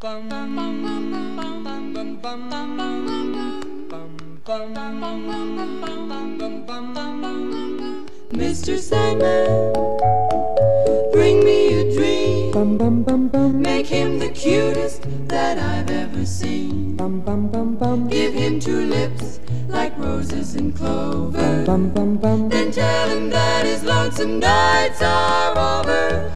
Mr. Sandman, bring me a dream. Make him the cutest that I've ever seen. Give him two lips like roses and clover. Then tell him that his lonesome nights are over.